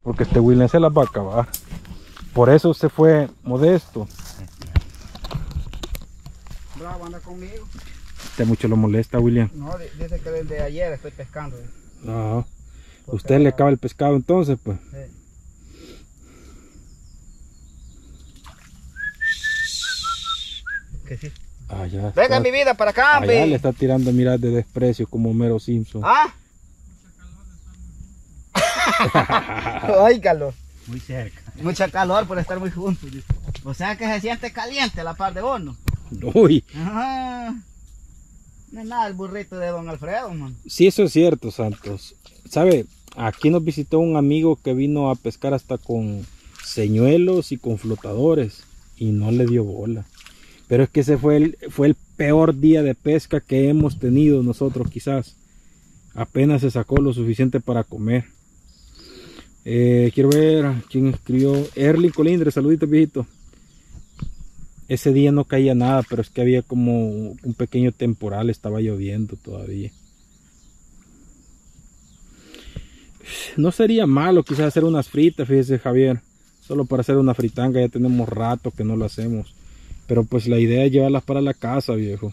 porque este William se las va a acabar. Por eso se fue Modesto. Bravo, anda conmigo. Usted mucho lo molesta, William. No, dice que desde ayer estoy pescando. No. Usted le acaba el pescado entonces, pues. Sí. ¿Qué sí? Allá Venga está, mi vida para acá, allá le está tirando miras de desprecio como Homero Simpson. ¿Ah? Ay, calor. Muy cerca. Mucha calor por estar muy juntos. Dice. O sea que se siente caliente la par de horno. Uy, Ajá. No es nada el burrito de don Alfredo, man. sí, eso es cierto, Santos. ¿Sabe? Aquí nos visitó un amigo que vino a pescar hasta con señuelos y con flotadores y no le dio bola. Pero es que ese fue el peor día de pesca que hemos tenido nosotros quizás. Apenas se sacó lo suficiente para comer. Quiero ver quién escribió. Erling Colindre, saluditos viejito. Ese día no caía nada, pero es que había como un pequeño temporal, estaba lloviendo todavía. No sería malo quizás hacer unas fritas, fíjese Javier. Solo para hacer una fritanga, ya tenemos rato que no lo hacemos. Pero pues la idea es llevarlas para la casa, viejo.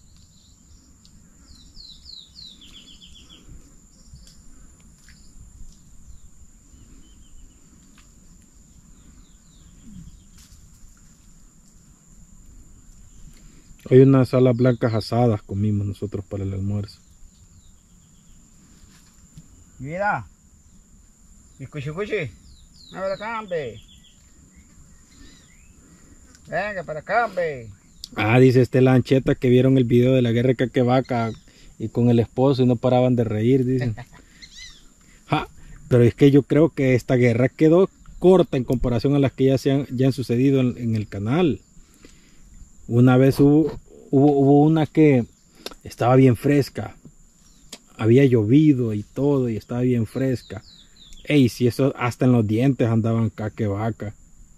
Hoy unas alas blancas asadas comimos nosotros para el almuerzo. Mira. Mi cuchi. A ver acá, hombre. Venga para acá, hombre. Ah, dice este Lancheta que vieron el video de la guerra de Caquevaca y con el esposo y no paraban de reír, dicen. Ja, pero es que yo creo que esta guerra quedó corta en comparación a las que ya han sucedido en el canal. Una vez hubo una que estaba bien fresca. Había llovido y todo y estaba bien fresca. Ey, si eso hasta en los dientes andaban Caquevaca.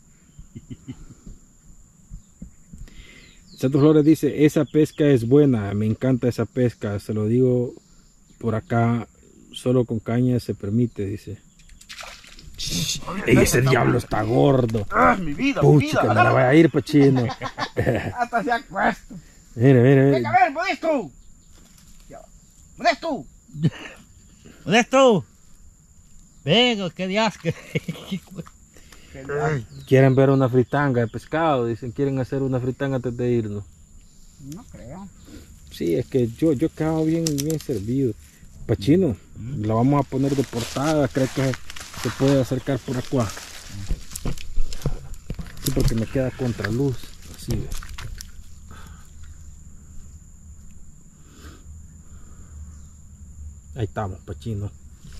Santos Flores dice, esa pesca es buena, me encanta esa pesca, se lo digo por acá, solo con caña se permite, dice. Ey, ese diablo está gordo. ¡Ah, mi vida, Pucha, que me la vaya a ir, pachino. Hasta se ha puesto. Mire. Venga, a ver, Modesto. Modesto. Modesto. Venga, qué dias que. Quieren ver una fritanga de pescado, dicen, quieren hacer una fritanga antes de irnos. No creo. Sí, es que yo quedado bien servido. Pachino, la vamos a poner de portada, creo que se puede acercar por acá. Sí, porque me queda contraluz. Así ve. Ahí estamos, Pachino.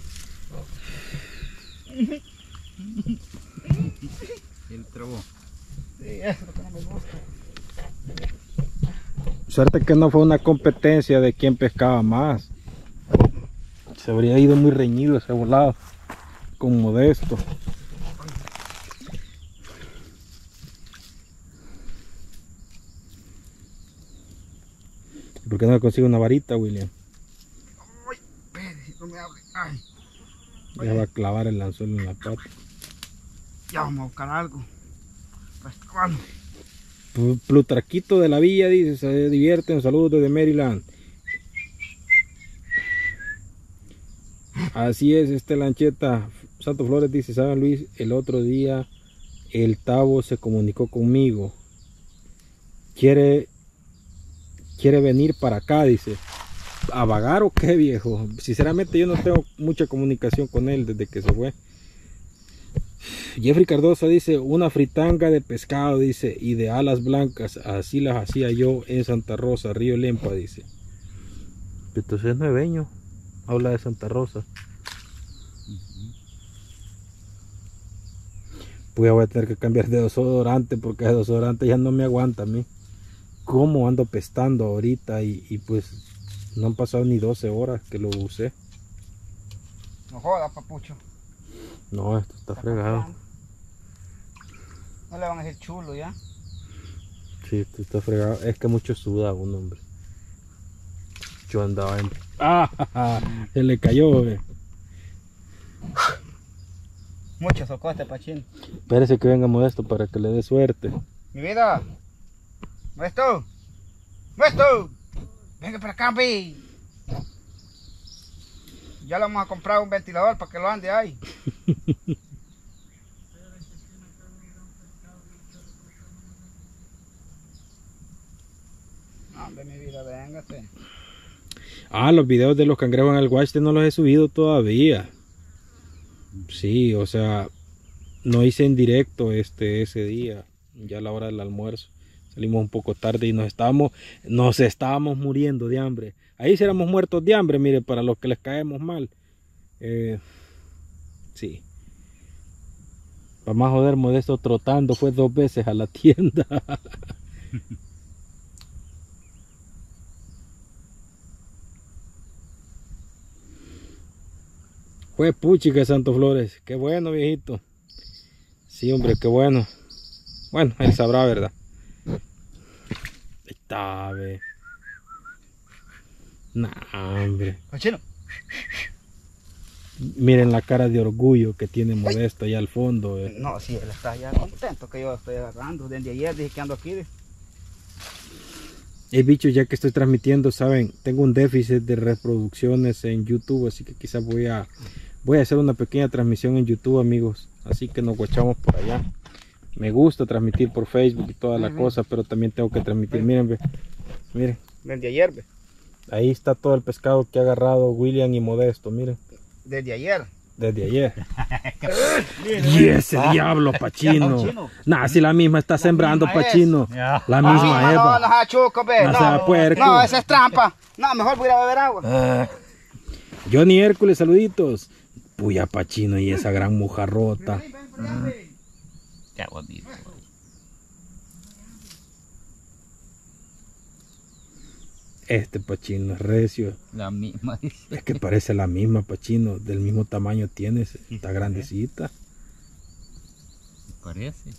El trabó. Sí, eso es lo que no me gusta. Suerte que no fue una competencia de quién pescaba más. Se habría ido muy reñido ese volado con Modesto. ¿Por qué no le consigo una varita, William? Ay, espere, no me abre. Ay, Ya va a clavar el anzuelo en la pata. ya vamos a buscar algo. Bueno. Plutarquito de la Villa dice, se divierten, saludos desde Maryland. Así es, este Lancheta. Santos Flores dice, ¿saben Luis? El otro día el Tavo se comunicó conmigo. Quiere venir para acá, dice. ¿A vagar o qué, viejo? Sinceramente yo no tengo mucha comunicación con él desde que se fue. Jeffrey Cardosa dice, una fritanga de pescado, dice, y de alas blancas, así las hacía yo en Santa Rosa, Río Lempa, dice. Entonces es nueveño, habla de Santa Rosa. Pues voy a tener que cambiar de desodorante porque el desodorante ya no me aguanta a mí. ¿Cómo ando pestando ahorita? Y pues no han pasado ni 12 horas que lo usé. No joda, papucho. No, esto está fregado. No le van a decir chulo ya. Sí, esto está fregado. Es que mucho suda un hombre. Yo andaba en... ¡Ah! Se le cayó, Mucho socote, Pachino. Espérese que venga Modesto para que le dé suerte. Mi vida. Modesto. Modesto. Venga para acá, ve. Ya le vamos a comprar un ventilador para que lo ande ahí. Hombre, mi vida, véngase. Ah, los videos de los cangrejos en el Guachte no los he subido todavía. Sí, o sea, no hice en directo ese día, ya a la hora del almuerzo. Salimos un poco tarde y nos estábamos muriendo de hambre. Ahí sí éramos muertos de hambre, mire, para los que les caemos mal. Sí. Para más joder, Modesto trotando fue 2 veces a la tienda. Fue puchica Santo Flores. Qué bueno, viejito. Sí, hombre, qué bueno. Bueno, él sabrá, ¿verdad? Ahí está, ve. Nah, hombre. Pachino. Miren la cara de orgullo que tiene Modesto allá al fondo. No, sí, él está ya contento que yo estoy agarrando. Desde ayer dije que ando aquí. Bicho, ya que estoy transmitiendo, saben, tengo un déficit de reproducciones en YouTube, así que quizás voy a hacer una pequeña transmisión en YouTube, amigos. Así que nos guachamos por allá. Me gusta transmitir por Facebook y toda la cosa, pero también tengo que transmitir. Miren, ve. Miren. Desde ayer, ve. Ahí está todo el pescado que ha agarrado William y Modesto, miren. Desde ayer. Desde ayer. Y ese diablo, Pachino. Nah, si la misma está sembrando, Pachino. La misma Eva. No, no, chuco, ve. No sea puerco. No, esa es trampa. No, mejor voy a ir a beber agua. Johnny Hércules, saluditos. Puya, Pachino y esa gran mojarrota. Qué bonito. Este Pachino es recio. La misma. Es que parece la misma, Pachino. Del mismo tamaño tiene. Está grandecita. Parece.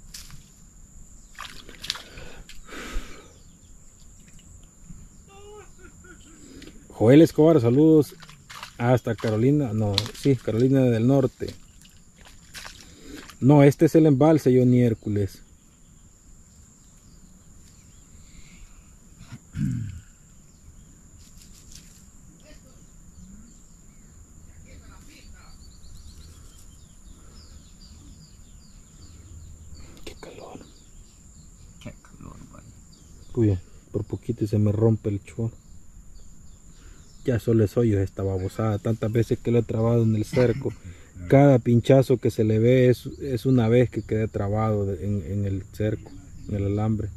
Joel Escobar, saludos hasta Carolina. No, sí, Carolina del Norte. No, este es el embalse, Johnny Hércules. Qué calor. Qué calor, vaya. Uy, por poquito se me rompe el chorro. Ya solo es hoyo esta babosada. Tantas veces que lo he trabado en el cerco. Cada pinchazo que se le ve es una vez que quedé trabado en el cerco, en el alambre.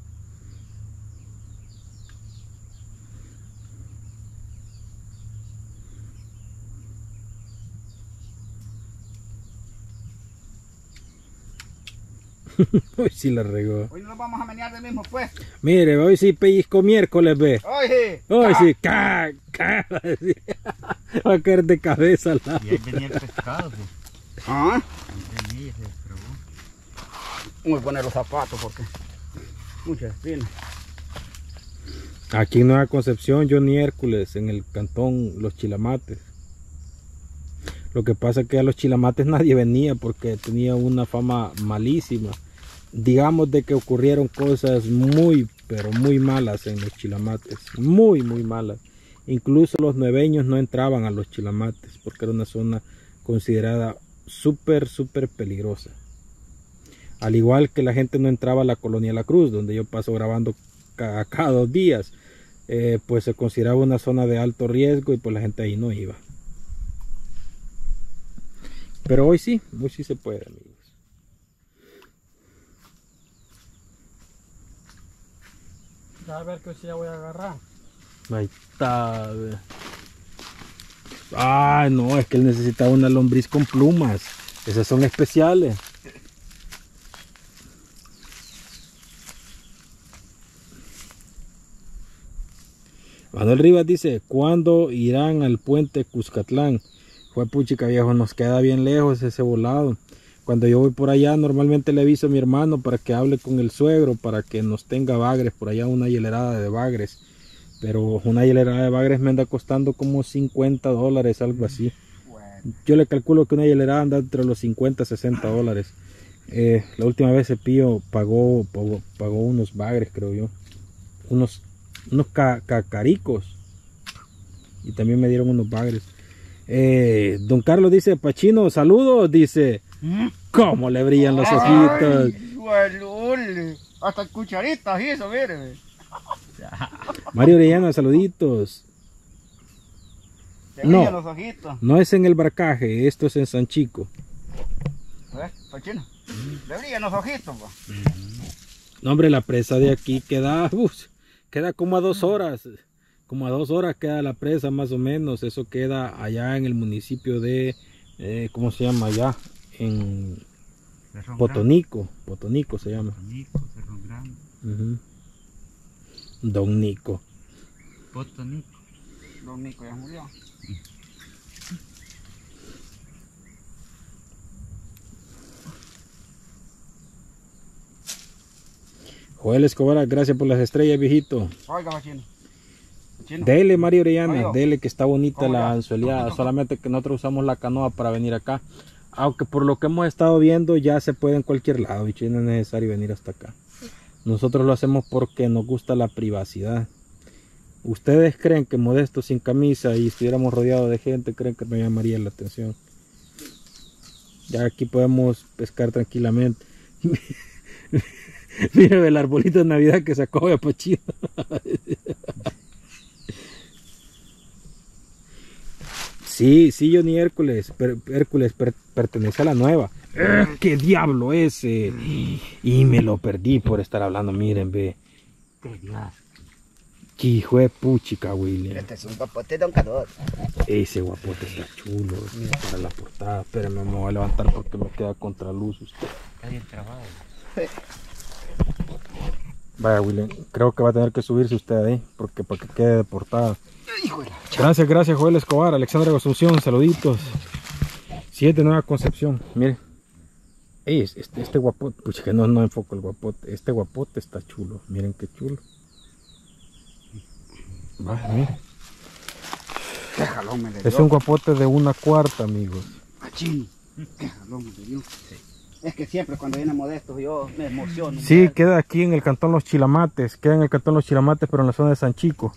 Hoy sí la regó. Hoy no nos vamos a menear del mismo puesto. Mire, hoy sí pellizco miércoles, ve. Hoy sí, va a caer de cabeza al lado. Y ahí venía el pescado, pues. Ah, Ahí venía y se destrabó. voy a poner los zapatos porque muchas espinas. Aquí en Nueva Concepción, Johnny Hércules, en el cantón Los Chilamates. Lo que pasa es que a Los Chilamates nadie venía porque tenía una fama malísima. Digamos de que ocurrieron cosas muy, pero muy malas en Los Chilamates. Muy, muy malas. Incluso los nueveños no entraban a Los Chilamates porque era una zona considerada súper, súper peligrosa. Al igual que la gente no entraba a la Colonia La Cruz, donde yo paso grabando cada 2 días. Pues se consideraba una zona de alto riesgo y pues la gente ahí no iba. Pero hoy sí se puede, amigos. Ya a ver que si ya voy a agarrar. Ahí está. Ah, no, es que él necesitaba una lombriz con plumas. Esas son especiales. Manuel Rivas dice, ¿cuándo irán al puente Cuscatlán? Fue puchica viejo, nos queda bien lejos ese volado. Cuando yo voy por allá, normalmente le aviso a mi hermano para que hable con el suegro, para que nos tenga bagres, por allá una hilerada de bagres. Pero una hilerada de bagres me anda costando como $50, algo así. Bueno. Yo le calculo que una hielera anda entre los 50 y 60 dólares. La última vez Cepillo pagó unos bagres, creo yo. Unos cacaricos. Y también me dieron unos bagres. Don Carlos dice, Pachino, saludos, dice. ¿Cómo le brillan los ojitos? Ay, hasta cucharitas y eso, mire. Mario Orellana, saluditos. Le brillan los ojitos. No es en el Barcaje, esto es en San Chico. ¿Ves, Pachino? Le brillan los ojitos, pa. No, hombre, la presa de aquí queda como a 2 horas. Como a 2 horas queda la presa, más o menos. Eso queda allá en el municipio de, ¿cómo se llama allá? En Potonico. Potonico se llama. Potonico, Cerro Grande. Don Nico. Potonico. Don Nico ya murió. Joel Escobar, gracias por las estrellas, viejito. Oiga, Pachino. Dele, Mario Orellana, Oiga. dele, que está bonita ¿Cómo la ya? anzueleada. Solamente que nosotros usamos la canoa para venir acá. Aunque por lo que hemos estado viendo ya se puede en cualquier lado, bicho, y no es necesario venir hasta acá. Nosotros lo hacemos porque nos gusta la privacidad. ¿Ustedes creen que Modesto sin camisa y estuviéramos rodeados de gente, creen que me llamaría la atención? Ya aquí podemos pescar tranquilamente. Mira el arbolito de Navidad que sacó de Pachino. Sí, Johnny Hércules. Hércules pertenece a la nueva. ¡Qué diablo ese! Y me lo perdí por estar hablando. Miren, ve. ¡Qué hijo de puchica, William! Este es un papote de Don Carlos. Ese guapote está chulo. Para la portada. Espérenme, me voy a levantar porque me queda contraluz usted. Está bien trabado. Vaya, William, creo que va a tener que subirse usted ahí, porque para que quede de portada. Gracias, Joel Escobar, Alexandra Asunción, saluditos. 7 Nueva Concepción, mire. Ey, este guapote, pues que no enfoco el guapote. Este guapote está chulo, miren qué chulo. Vaya, mire. Qué jalón me le dio. Es un guapote de 1/4, amigos. Pachino. Qué jalón me le dio. Es que siempre cuando viene Modesto yo me emociono. Sí, queda aquí en el cantón Los Chilamates, queda en el cantón Los Chilamates, pero en la zona de San Chico.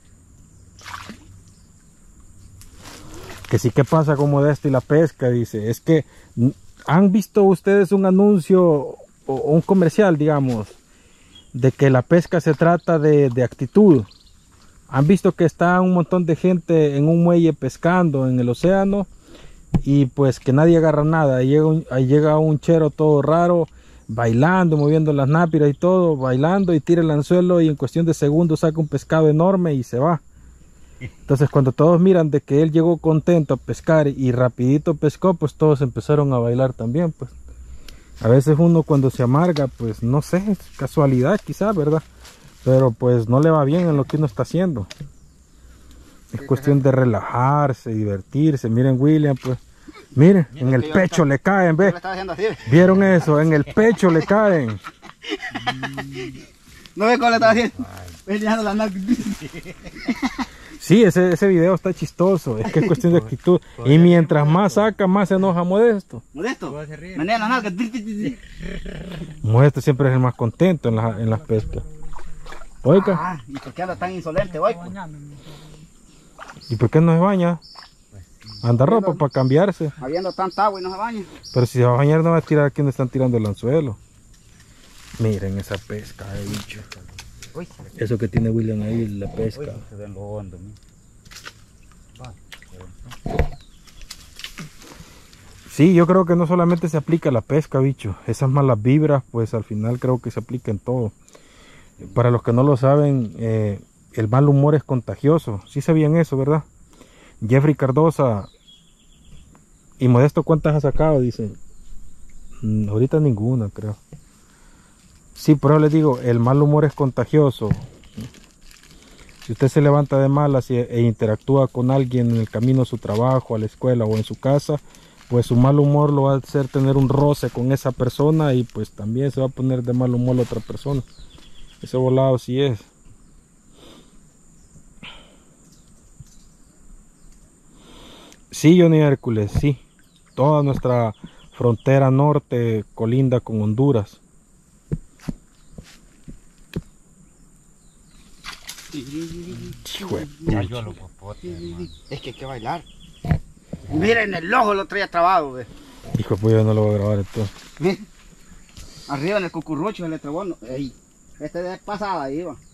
Que sí, ¿qué pasa con Modesto y la pesca? Dice, es que ¿han visto ustedes un anuncio o un comercial, digamos, de que la pesca se trata de actitud? ¿Han visto que está un montón de gente en un muelle pescando en el océano? Y pues que nadie agarra nada, ahí llega un chero todo raro, bailando, moviendo las nápiras y todo, bailando y tira el anzuelo y en cuestión de segundos saca un pescado enorme y se va. Entonces cuando todos miran de que él llegó contento a pescar y rapidito pescó, pues todos empezaron a bailar también. Pues a veces uno cuando se amarga, pues no sé, es casualidad quizá, ¿verdad? Pero pues no le va bien en lo que uno está haciendo. Es cuestión de relajarse, divertirse. Miren, William, pues, miren, en el pecho le caen, ve. ¿Vieron eso? En el pecho le caen. ¿No ve cómo le estaba haciendo? Peleando la nalga. Sí, ese video está chistoso. Es que es cuestión de actitud. Y mientras más saca, más se enoja Modesto. Modesto, menea la nalga. Modesto siempre es el más contento en las pescas. Oiga, Ah, ¿y por qué anda tan insolente hoy? ¿y por qué no se baña? Anda ropa para cambiarse. Habiendo tanta agua y no se baña. Pero si se va a bañar no va a tirar aquí donde están tirando el anzuelo. Miren esa pesca, bicho. Uy, Eso que tiene William ahí, la pesca. se ven lo hondo, ¿no? Sí, yo creo que no solamente se aplica a la pesca, bicho. Esas malas vibras, pues al final creo que se aplica en todo. Para los que no lo saben, el mal humor es contagioso. Sí sabían eso, ¿verdad? Jeffrey Cardosa y Modesto, ¿cuántas ha sacado? Dicen. Ahorita ninguna, creo. Sí, pero les digo, el mal humor es contagioso. Si usted se levanta de malas e interactúa con alguien en el camino a su trabajo, a la escuela o en su casa, pues su mal humor lo va a hacer tener un roce con esa persona y pues también se va a poner de mal humor la otra persona. Ese volado sí es. Sí, Johnny Hércules, sí. Toda nuestra frontera norte colinda con Honduras. Hijo de Ya yo los popotes, hermano. Es que hay que bailar. Miren, el ojo lo traía trabado, ve. hijo de pollo, no lo voy a grabar entonces. Miren. Arriba en el cucurrucho se le trabó. Ey. Este de pasada ahí va.